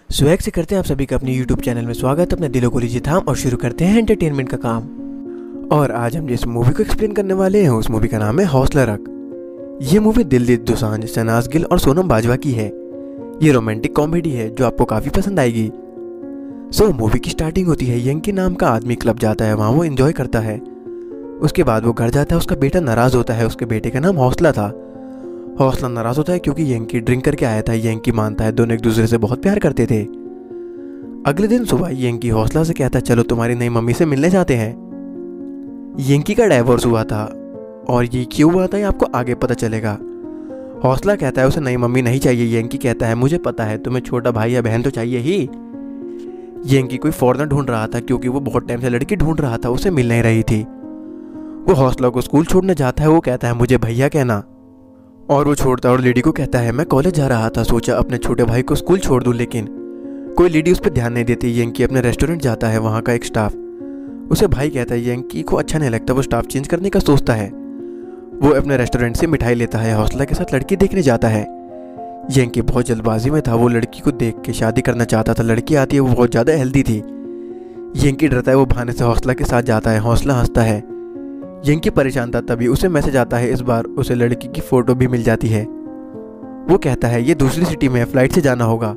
Swag से करते हैं आप सभी का अपने YouTube चैनल में स्वागत। अपने दिलों को लीजिए थाम और शुरू करते हैं एंटरटेनमेंट का काम। और आज हम जिस मूवी को एक्सप्लेन करने वाले हैं उस मूवी का नाम है हौसला रख। ये मूवी दिलजीत दोसांझ, शहनाज गिल और सोनम बाजवा की है। ये रोमांटिक कॉमेडी है जो आपको काफ़ी पसंद आएगी। मूवी की स्टार्टिंग होती है, यंकी नाम का आदमी क्लब जाता है, वहाँ वो एंजॉय करता है। उसके बाद वो घर जाता है, उसका बेटा नाराज़ होता है। उसके बेटे का नाम हौसला था। हौसला नाराज़ होता है क्योंकि यंकी ड्रिंक करके आया था। यंकी मानता है दोनों एक दूसरे से बहुत प्यार करते थे। अगले दिन सुबह यंकी हौसला से कहता है चलो तुम्हारी नई मम्मी से मिलने जाते हैं। यंकी का डाइवोर्स हुआ था और ये क्यों हुआ था ये आपको आगे पता चलेगा। हौसला कहता है उसे नई मम्मी नहीं चाहिए। यंकी कहता है मुझे पता है तुम्हें छोटा भाई या बहन तो चाहिए ही। यंकी कोई फॉरेनर ढूंढ रहा था क्योंकि वो बहुत टाइम से लड़की ढूंढ रहा था, उसे मिल नहीं रही थी। वो हौसला को स्कूल छोड़ने जाता है। वो कहता है मुझे भैया कहना, और वो छोड़ता है और लेडी को कहता है मैं कॉलेज जा रहा था, सोचा अपने छोटे भाई को स्कूल छोड़ दूं, लेकिन कोई लेडी उस पर ध्यान नहीं देती। यंकी अपने रेस्टोरेंट जाता है, वहाँ का एक स्टाफ उसे भाई कहता है। यंकी को अच्छा नहीं लगता, वो स्टाफ चेंज करने का सोचता है। वो अपने रेस्टोरेंट से मिठाई लेता है, हौसला के साथ लड़की देखने जाता है। यंकी बहुत जल्दबाजी में था, वो लड़की को देख के शादी करना चाहता था। लड़की आती है, वो बहुत ज़्यादा हेल्दी थी। यंकी डरता है, वो बहाने से हौसला के साथ जाता है। हौसला हंसता है। यंकी परेशान था, तभी उसे मैसेज आता है। इस बार उसे लड़की की फ़ोटो भी मिल जाती है। वो कहता है ये दूसरी सिटी में है, फ्लाइट से जाना होगा।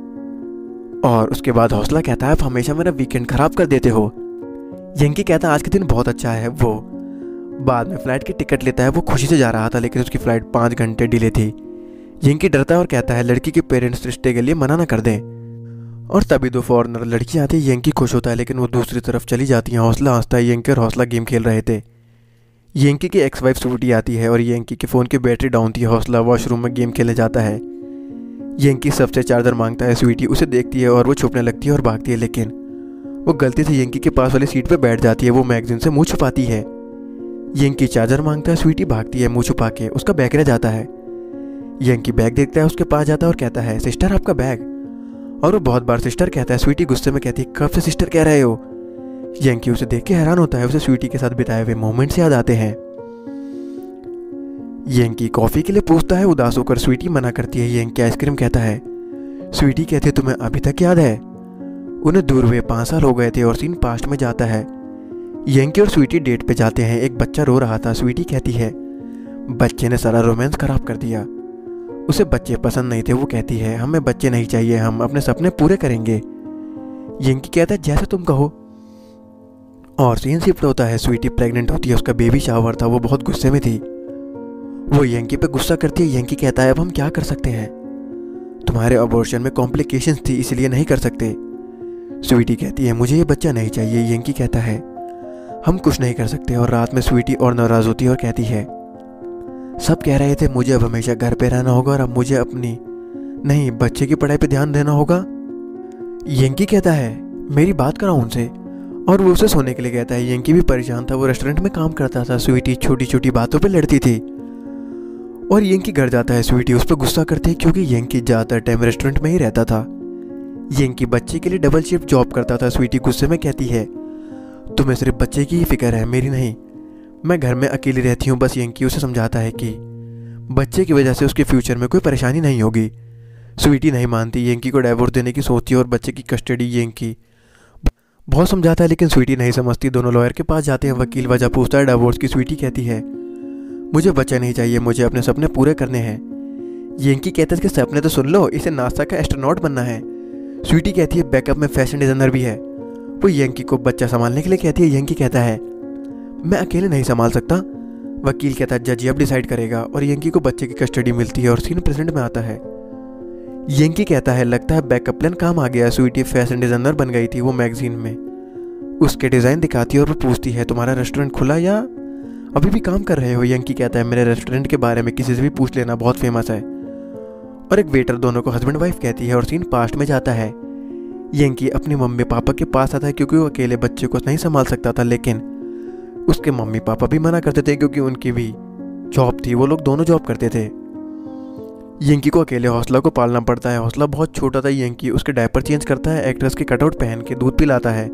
और उसके बाद हौसला कहता है आप हमेशा मेरा वीकेंड खराब कर देते हो। यंकी कहता है आज का दिन बहुत अच्छा है। वो बाद में फ़्लाइट की टिकट लेता है। वो खुशी से जा रहा था लेकिन उसकी फ़्लाइट 5 घंटे डिले थी। यंकी डरता है और कहता है लड़की के पेरेंट्स रिश्ते के लिए मना ना कर दें। और तभी 2 फॉरेनर लड़की आती है। यंकी खुश होता है लेकिन वो दूसरी तरफ चली जाती हैं। हौसला हंसता है। यंकी और हौसला गेम खेल रहे थे। यंकी की एक्स वाइफ स्वीटी आती है और यंकी के फ़ोन की बैटरी डाउन थी। हौसला वॉशरूम में गेम खेलने जाता है। यंकी सबसे चार्जर मांगता है। स्वीटी उसे देखती है और वो छुपने लगती है और भागती है, लेकिन वो गलती से यंकी के पास वाली सीट पर बैठ जाती है। वो मैगजीन से मुंह छुपाती है। यंकी चार्जर मांगता है, स्वीटी भागती है मुंह छुपा के, उसका बैग रह जाता है। यंकी बैग देखता है, उसके पास जाता है और कहता है सिस्टर आपका बैग। और वो बहुत बार सिस्टर कहता है। स्वीटी गुस्से में कहती है कब से सिस्टर कह रहे हो। यंकी उसे देख के हैरान होता है। उसे स्वीटी के साथ बिताए हुए मोमेंट्स याद आते हैं। यंकी कॉफ़ी के लिए पूछता है, उदास होकर स्वीटी मना करती है। यंकी आइसक्रीम कहता है। स्वीटी कहती है तुम्हें अभी तक याद है। उन्हें दूर हुए 5 साल हो गए थे और सीन पास्ट में जाता है। यंकी और स्वीटी डेट पे जाते हैं। एक बच्चा रो रहा था। स्वीटी कहती है बच्चे ने सारा रोमांस खराब कर दिया। उसे बच्चे पसंद नहीं थे। वो कहती है हमें बच्चे नहीं चाहिए, हम अपने सपने पूरे करेंगे। यंकी कहता है जैसे तुम कहो। और सीन शिफ्ट होता है। स्वीटी प्रेग्नेंट होती है, उसका बेबी शावर था। वो बहुत गुस्से में थी। वो यंकी पे गुस्सा करती है। यंकी कहता है अब हम क्या कर सकते हैं, तुम्हारे अबॉर्शन में कॉम्प्लिकेशंस थी इसलिए नहीं कर सकते। स्वीटी कहती है मुझे ये बच्चा नहीं चाहिए। यंकी कहता है हम कुछ नहीं कर सकते। और रात में स्वीटी और नाराज़ होती है और कहती है सब कह रहे थे मुझे अब हमेशा घर पे रहना होगा और अब मुझे अपनी नहीं बच्चे की पढ़ाई पे ध्यान देना होगा। यंकी कहता है मेरी बात कराओ उनसे, और वो उसे सोने के लिए कहता है। यंकी भी परेशान था, वो रेस्टोरेंट में काम करता था। स्वीटी छोटी छोटी बातों पे लड़ती थी और यंकी घर जाता है। स्वीटी उस पर गुस्सा करती है क्योंकि यंकी ज़्यादातर टाइम रेस्टोरेंट में ही रहता था। यंकी बच्चे के लिए डबल शिफ्ट जॉब करता था। स्वीटी गुस्से में कहती है तुम्हें सिर्फ बच्चे की ही फिक्र है, मेरी नहीं, मैं घर में अकेली रहती हूँ। बस यंकी उसे समझाता है कि बच्चे की वजह से उसके फ्यूचर में कोई परेशानी नहीं होगी। स्वीटी नहीं मानती, यंकी को डाइवोर्स देने की सोचती है और बच्चे की कस्टडी यंकी बहुत समझाता है लेकिन स्वीटी नहीं समझती। दोनों लॉयर के पास जाते हैं। वकील वजह पूछता है डाइवोर्स की। स्वीटी कहती है मुझे बच्चा नहीं चाहिए, मुझे अपने सपने पूरे करने हैं। यंकी कहता है कि सपने तो सुन लो, इसे नासा का एस्ट्रोनॉट बनना है। स्वीटी कहती है बैकअप में फैशन डिज़ाइनर भी है। वो यंकी को बच्चा संभालने के लिए कहती है। यंकी कहता है मैं अकेले नहीं संभाल सकता। वकील कहता है जज अब डिसाइड करेगा। और यंकी को बच्चे की कस्टडी मिलती है और सीन प्रेजेंट में आता है। यंकी कहता है लगता है बैकअप प्लान काम आ गया। स्वीटी फैशन डिज़ाइनर बन गई थी। वो मैगजीन में उसके डिज़ाइन दिखाती है और वो पूछती है तुम्हारा रेस्टोरेंट खुला या अभी भी काम कर रहे हो। यंकी कहता है मेरे रेस्टोरेंट के बारे में किसी से भी पूछ लेना, बहुत फेमस है। और एक वेटर दोनों को हस्बैंड वाइफ कहती है और सीन पास्ट में जाता है। यंकी अपनी मम्मी पापा के पास आता है क्योंकि वो अकेले बच्चे को नहीं संभाल सकता था, लेकिन उसके मम्मी पापा भी मना करते थे क्योंकि उनकी भी जॉब थी, वो लोग दोनों जॉब करते थे। यंकी को अकेले हौसला को पालना पड़ता है। हौसला बहुत छोटा था। यंकी उसके डायपर चेंज करता है, एक्ट्रेस के कटआउट पहन के दूध पिलाता है।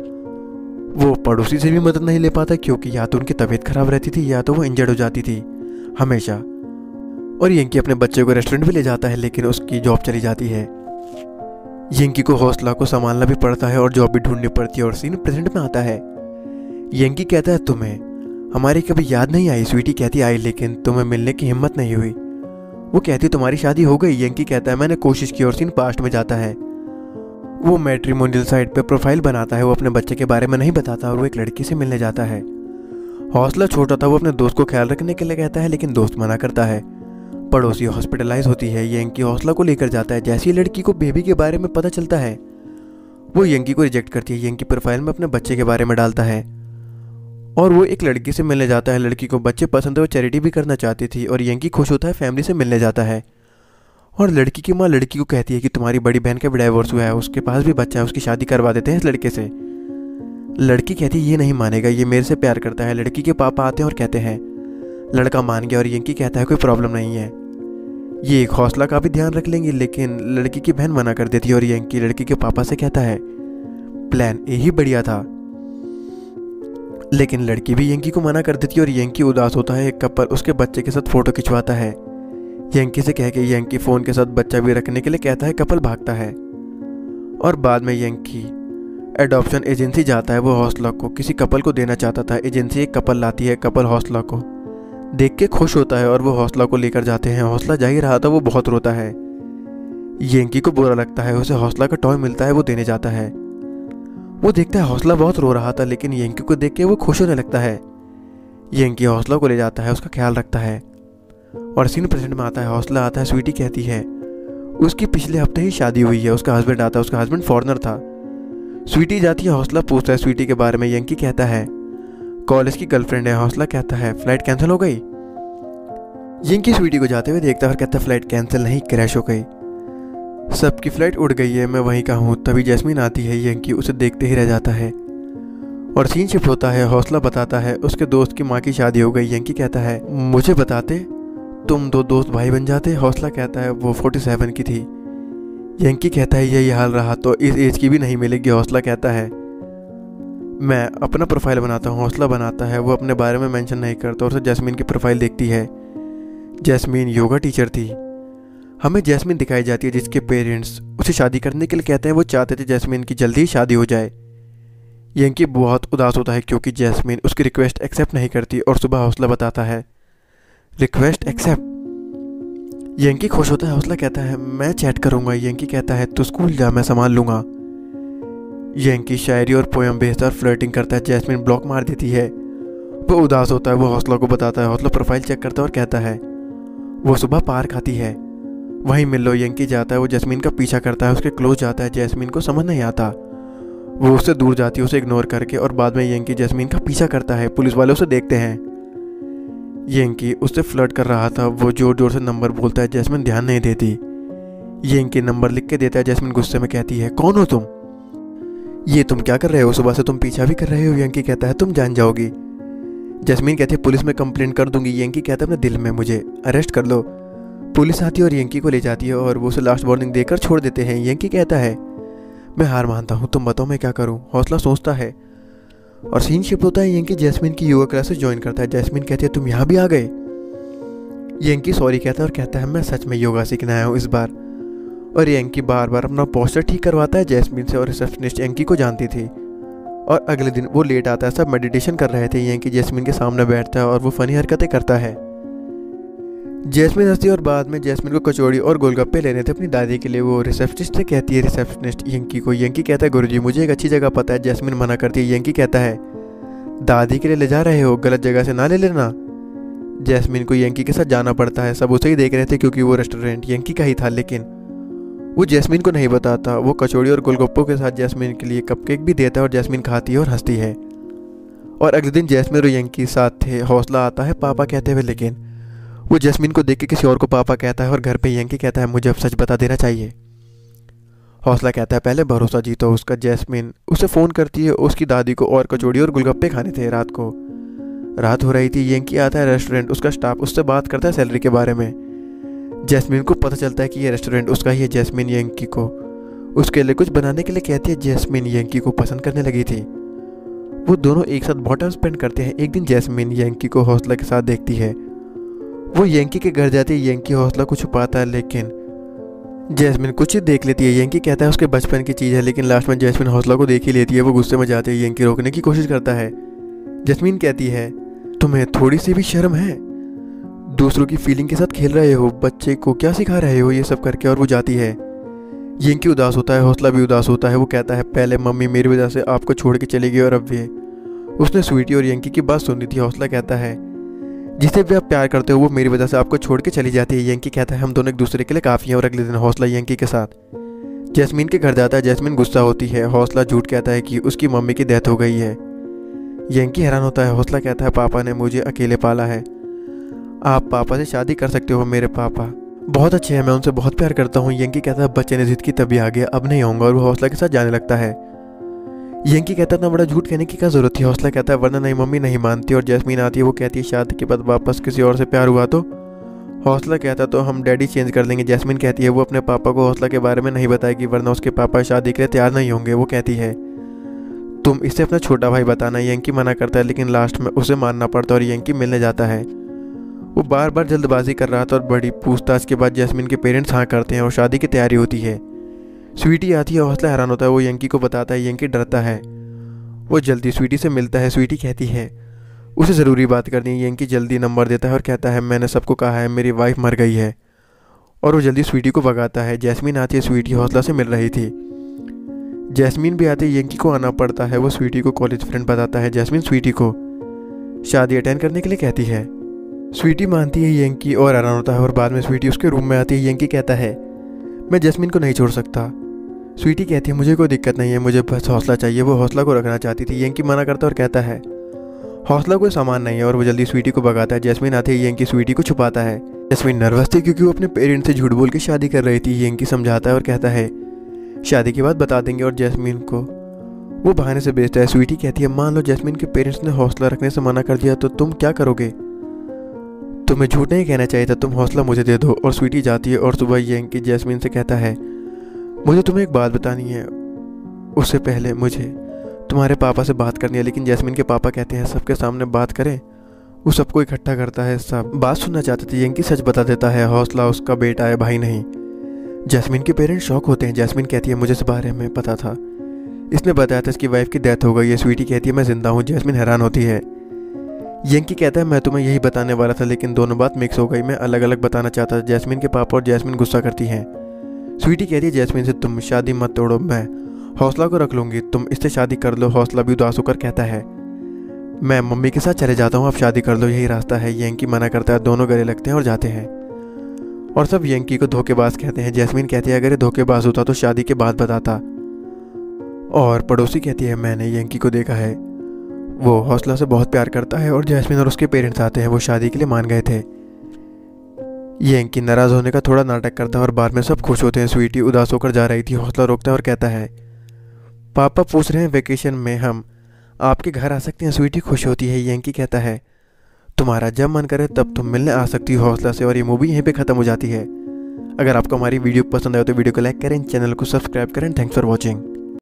वो पड़ोसी से भी मदद नहीं ले पाता क्योंकि या तो उनकी तबीयत खराब रहती थी या तो वो इंजर्ड हो जाती थी हमेशा। और यंकी अपने बच्चे को रेस्टोरेंट भी ले जाता है लेकिन उसकी जॉब चली जाती है। यंकी को हौसला को संभालना भी पड़ता है और जॉब भी ढूंढनी पड़ती है और सीन प्रेजेंट में आता है। यंकी कहता है तुम्हें हमारी कभी याद नहीं आई। स्वीटी कहती आई लेकिन तुम्हें मिलने की हिम्मत नहीं हुई। वो कहती तुम्हारी शादी हो गई। यंकी कहता है मैंने कोशिश की और सीन पास्ट में जाता है। वो मैट्रिमोनियल साइट पे प्रोफाइल बनाता है। वो अपने बच्चे के बारे में नहीं बताता और वो एक लड़की से मिलने जाता है। हौसला छोटा था, वो अपने दोस्त को ख्याल रखने के लिए कहता है लेकिन दोस्त मना करता है। पड़ोसी हॉस्पिटलाइज होती है। यंकी हौसला को लेकर जाता है। जैसे ही लड़की को बेबी के बारे में पता चलता है वो यंकी को रिजेक्ट करती है। यंकी प्रोफाइल में अपने बच्चे के बारे में डालता है और वो एक लड़की से मिलने जाता है। लड़की को बच्चे पसंद है, वो चैरिटी भी करना चाहती थी और यंकी खुश होता है, फैमिली से मिलने जाता है। और लड़की की माँ लड़की को कहती है कि तुम्हारी बड़ी बहन का भी डाइवोर्स हुआ है, उसके पास भी बच्चा है, उसकी शादी करवा देते हैं इस लड़के से। लड़की कहती है ये नहीं मानेगा, ये मेरे से प्यार करता है। लड़की के पापा आते हैं और कहते हैं लड़का मान गया और यंकी कहता है कोई प्रॉब्लम नहीं है, ये एक हौसला का भी ध्यान रख लेंगे। लेकिन लड़की की बहन मना कर देती है और यंकी लड़की के पापा से कहता है प्लान ए ही बढ़िया था। लेकिन लड़की भी यंकी को मना कर देती है और यंकी उदास होता है। एक कपल उसके बच्चे के साथ फोटो खिंचवाता है। यंकी से कह के यंकी फ़ोन के साथ बच्चा भी रखने के लिए कहता है। कपल भागता है और बाद में यंकी एडॉप्शन एजेंसी जाता है। वो हौसला को किसी कपल को देना चाहता था। एजेंसी एक कपल लाती है। कपल हौसला को देख के खुश होता है और वो हौसला को लेकर जाते हैं। हौसला जा ही रहा था, वो बहुत रोता है। यंकी को बुरा लगता है, उसे हौसला का टॉय मिलता है, वो देने जाता है। वो देखता है हौसला बहुत रो रहा था लेकिन यंकी को देख के वो खुश होने लगता है। यंकी हौसला को ले जाता है, उसका ख्याल रखता है और सीन प्रेजेंट में आता है। हौसला आता है। स्वीटी कहती है उसकी पिछले हफ्ते ही शादी हुई है। उसका हस्बैंड आता है, उसका हस्बैंड फॉरेनर था। स्वीटी जाती है, हौसला पूछता है स्वीटी के बारे में। यंकी कहता है कॉलेज की गर्लफ्रेंड है। हौसला कहता है फ्लाइट कैंसिल हो गई। यंकी स्वीटी को जाते हुए देखता है और कहता है फ्लाइट कैंसिल नहीं, क्रैश हो गई, सबकी फ्लाइट उड़ गई है, मैं वहीं का हूँ। तभी जैस्मीन आती है। यंकी उसे देखते ही रह जाता है और सीन शिफ्ट होता है। हौसला बताता है उसके दोस्त की माँ की शादी हो गई। यंकी कहता है मुझे बताते तुम दो दोस्त भाई बन जाते। हौसला कहता है वो 47 की थी। यंकी कहता है यही हाल रहा तो इस एज की भी नहीं मिलेगी। हौसला कहता है मैं अपना प्रोफाइल बनाता हूँ। हौसला बनाता है, वो अपने बारे में मेंशन नहीं करता और उसे जैस्मीन की प्रोफाइल देखती है। जैस्मीन योगा टीचर थी। हमें जैस्मीन दिखाई जाती है जिसके पेरेंट्स उसे शादी करने के लिए कहते हैं। वो चाहते थे जैस्मीन की जल्दी ही शादी हो जाए। यंकी बहुत उदास होता है क्योंकि जैस्मीन उसकी रिक्वेस्ट एक्सेप्ट नहीं करती और सुबह हौसला बताता है रिक्वेस्ट एक्सेप्ट। यंकी खुश होता है। हौसला कहता है मैं चैट करूंगा। यंकी कहता है तू स्कूल जा, मैं संभाल लूंगा। यंकी शायरी और पोएम भेजता और फ्लर्टिंग करता है। जैस्मीन ब्लॉक मार देती है। वो उदास होता है। वो हौसला को बताता है। हौसला प्रोफाइल चेक करता है और कहता है वो सुबह पार्क आती है, वहीं मिल लो। यंकी जाता है, वो जैस्मीन का पीछा करता है, उसके क्लोज जाता है। जैस्मीन को समझ नहीं आता, वो उससे दूर जाती है उसे इग्नोर करके और बाद में यंकी जैस्मीन का पीछा करता है। पुलिस वाले उसे देखते हैं। यंकी उससे फ्लर्ट कर रहा था। वो जोर जोर से नंबर बोलता है, जैस्मीन ध्यान नहीं देती। यंकी नंबर लिख के देता है। जैस्मीन गुस्से में कहती है कौन हो तुम, ये तुम क्या कर रहे हो, सुबह से तुम पीछा भी कर रहे हो। यंकी कहता है तुम जान जाओगी। जैस्मीन कहती है पुलिस में कंप्लेंट कर दूंगी। यंकी कहता है अपने दिल में मुझे अरेस्ट कर लो। पुलिस आती है और यंकी को ले जाती है और वो उसे लास्ट वार्निंग देकर छोड़ देते हैं। यंकी कहता है मैं हार मानता हूँ, तुम बताओ मैं क्या करूँ। हौसला सोचता है और सीन शिफ्ट होता है। यंकी जैस्मीन की योगा क्लासेस ज्वाइन करता है। जैस्मीन कहती है तुम यहाँ भी आ गए। यंकी सॉरी कहता है और कहता है मैं सच में योगा सीखने आया हूँ इस बार। और यंकी बार बार अपना पोस्टर ठीक करवाता है जैस्मीन से और रिसेप्शनिस्ट यंकी को जानती थी। और अगले दिन वो लेट आता है, सब मेडिटेशन कर रहे थे। यंकी जैस्मीन के सामने बैठता है और वो फनी हरकतें करता है। जैस्मीन हंसती है और बाद में जैस्मीन को कचौड़ी और गोलगप्पे लेने थे अपनी दादी के लिए। वो रिसेप्शनिस्ट से कहती है रिसेप्शनिस्ट यंकी को। यंकी कहता है गुरुजी मुझे एक अच्छी जगह पता है। जैस्मीन मना करती है। यंकी कहता है दादी के लिए ले जा रहे हो, गलत जगह से ना ले लेना। जैस्मीन को यंकी के साथ जाना पड़ता है। सब उसे ही देख रहे थे क्योंकि वो रेस्टोरेंट यंकी का ही था, लेकिन वो जैस्मीन को नहीं बताता। वो कचौड़ी और गोलगप्पों के साथ जैस्मीन के लिए कपकेक भी देता है और जैस्मीन खाती है और हंसती है। और अगले दिन जैस्मीन और यंकी साथ थे। हौसला आता है पापा कहते हुए, लेकिन वो जैस्मीन को देख के किसी और को पापा कहता है और घर पे यंकी कहता है मुझे अब सच बता देना चाहिए। हौसला कहता है पहले भरोसा जीतो उसका। जैस्मीन उसे फ़ोन करती है। उसकी दादी को और कचौड़ी और गोलगप्पे खाने थे। रात हो रही थी। यंकी आता है रेस्टोरेंट, उसका स्टाफ उससे बात करता है सैलरी के बारे में। जैस्मीन को पता चलता है कि ये रेस्टोरेंट उसका ही है। जैस्मीन यंकी को उसके लिए कुछ बनाने के लिए कहती है। जैस्मीन यंकी को पसंद करने लगी थी। वो दोनों एक साथ बहुत टाइम स्पेंड करते हैं। एक दिन जैस्मीन यंकी को हौसला के साथ देखती है। वो यंकी के घर जाती है। यंकी हौसला को छुपाता है, लेकिन जैस्मिन कुछ देख लेती है। यंकी कहता है उसके बचपन की चीज़ है, लेकिन लास्ट में जैस्मिन हौसला को देख ही लेती है। वो गुस्से में जाते ही यंकी रोकने की कोशिश करता है। जैस्मिन कहती है तुम्हें थोड़ी सी भी शर्म है? दूसरों की फीलिंग के साथ खेल रहे हो, बच्चे को क्या सिखा रहे हो ये सब करके। और वो जाती है। यंकी उदास होता है, हौसला भी उदास होता है। वो कहता है पहले मम्मी मेरी वजह से आपको छोड़ के चली गई और अब वे। उसने स्वीटी और यंकी की बात सुनी थी। हौसला कहता है जिसे भी आप प्यार करते हो वो मेरी वजह से आपको छोड़ के चली जाती है। यंकी कहता है हम दोनों एक दूसरे के लिए काफ़ी हैं। और अगले दिन हौसला यंकी के साथ जैस्मिन के घर जाता है। जैस्मिन गुस्सा होती है। हौसला झूठ कहता है कि उसकी मम्मी की डेथ हो गई है। यंकी हैरान होता है। हौसला कहता है पापा ने मुझे अकेले पाला है, आप पापा से शादी कर सकते हो, मेरे पापा बहुत अच्छे हैं, मैं उनसे बहुत प्यार करता हूँ। यंकी कहता है बच्चे ने जिद की तभी आ गया, अब नहीं आऊँगा। और वो हौसला के साथ जाने लगता है। यंकी कहता है इतना बड़ा झूठ कहने की क्या जरूरत थी? हौसला कहता है वरना नहीं मम्मी नहीं मानती। और जैस्मीन आती है। वो कहती है शादी के बाद वापस किसी और से प्यार हुआ तो? हौसला कहता है तो हम डैडी चेंज कर देंगे। जैस्मीन कहती है वो अपने पापा को हौसला के बारे में नहीं बताएगी वरना उसके पापा शादी के लिए तैयार नहीं होंगे। वो कहती है तुम इसे अपना छोटा भाई बताना। यंकी मना करता है लेकिन लास्ट में उसे मानना पड़ता है और यंकी मिलने जाता है। वो बार बार जल्दबाजी कर रहा था और बड़ी पूछताछ के बाद जैस्मिन के पेरेंट्स हाँ करते हैं और शादी की तैयारी होती है। स्वीटी आती है। हौसला हैरान होता है। वो यंकी को बताता है। यंकी डरता है। वो जल्दी स्वीटी से मिलता है। स्वीटी कहती है उसे ज़रूरी बात करनी है। यंकी जल्दी नंबर देता है और कहता है मैंने सबको कहा है मेरी वाइफ मर गई है। और वो जल्दी स्वीटी को भगाता है। जैस्मिन आती है। स्वीटी हौसला से मिल रही थी। जैस्मिन भी आती है। यंकी को आना पड़ता है। वो स्वीटी को कॉलेज फ्रेंड बताता है। जैस्मिन स्वीटी को शादी अटेंड करने के लिए कहती है। स्वीटी मानती है यंकी और हैरान होता है। और बाद में स्वीटी उसके रूम में आती है। यंकी कहता है मैं जैस्मिन को नहीं छोड़ सकता। स्वीटी कहती है मुझे कोई दिक्कत नहीं है, मुझे बस हौसला चाहिए। वो हौसला को रखना चाहती थी। यंकी मना करता है और कहता है हौसला कोई सामान नहीं है। और वो जल्दी स्वीटी को भगाता है। जैस्मिन आती है। यंकी स्वीटी को छुपाता है। जैस्मिन नर्वस थी क्योंकि वो अपने पेरेंट्स से झूठ बोल के शादी कर रही थी। यंकी समझाता है और कहता है शादी के बाद बता देंगे। और जैस्मिन को वो बहाने से बेचता है। स्वीटी कहती है मान लो जैस्मिन के पेरेंट्स ने हौसला रखने से मना कर दिया तो तुम क्या करोगे? तुम्हें झूठ नहीं कहना चाहिए था, तुम हौसला मुझे दे दो। और स्वीटी जाती है। और सुबह यंकी जैस्मिन से कहता है मुझे तुम्हें एक बात बतानी है, उससे पहले मुझे तुम्हारे पापा से बात करनी है। लेकिन जैस्मिन के पापा कहते हैं सबके सामने बात करें। वो सबको इकट्ठा करता है, सब बात सुनना चाहते थे। यंकी सच बता देता है हौसला उसका बेटा है, भाई नहीं। जैस्मिन के पेरेंट्स शॉक होते हैं। जैस्मिन कहती है मुझे इस बारे में पता था, इसने बताया था इसकी वाइफ की डेथ हो गई है। स्वीटी कहती है मैं जिंदा हूँ। जैस्मिन हैरान होती है। यंकी कहता है मैं तुम्हें यही बताने वाला था लेकिन दोनों बात मिक्स हो गई, मैं अलग अलग बताना चाहता था। जैस्मिन के पापा और जैस्मिन गुस्सा करती हैं। स्वीटी कहती है जैस्मिन से तुम शादी मत तोड़ो, मैं हौसला को रख लूँगी, तुम इससे शादी कर लो। हौसला भी उदास होकर कहता है मैं मम्मी के साथ चले जाता हूँ, आप शादी कर लो, यही रास्ता है। यंकी मना करता है। दोनों गले लगते हैं और जाते हैं। और सब यंकी को धोखेबाज कहते हैं। जैस्मिन कहती है अगर ये धोखेबाज होता तो शादी के बाद बताता। और पड़ोसी कहती है मैंने यंकी को देखा है, वो हौसला से बहुत प्यार करता है। और जैस्मिन और उसके पेरेंट्स आते हैं। वो शादी के लिए मान गए थे। यंकी नाराज़ होने का थोड़ा नाटक करता है और बाद में सब खुश होते हैं। स्वीटी उदास होकर जा रही थी। हौसला रोकता है और कहता है पापा पूछ रहे हैं वेकेशन में हम आपके घर आ सकते हैं? स्वीटी खुश होती है। यंकी कहता है तुम्हारा जब मन करे तब तुम मिलने आ सकती हो हौसला से। और ये मूवी यहीं पे ख़त्म हो जाती है। अगर आपको हमारी वीडियो पसंद आए तो वीडियो को लाइक करें, चैनल को सब्सक्राइब करें। Thanks for watching.